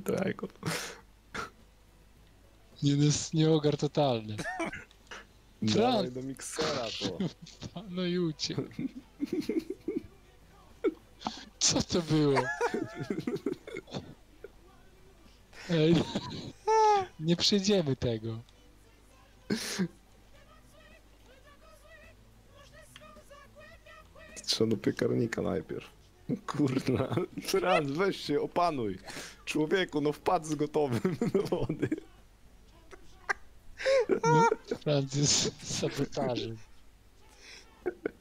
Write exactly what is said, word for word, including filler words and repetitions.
i to jajko. Nie, to jest nieogar totalny. Dawaj do miksera to. No i uciekł. Co to było? Ej, nie przejdziemy tego. Trzeba do piekarnika najpierw. Kurna, Franz, weź się, opanuj. Człowieku, no wpadł z gotowym do wody. No, Franc jest sabotażem.